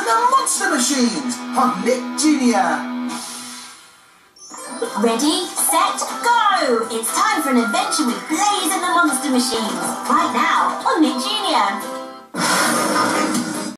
and the Monster Machines on Nick Jr. Ready, set, go! It's time for an adventure with Blaze and the Monster Machines. Right now on Nick Jr.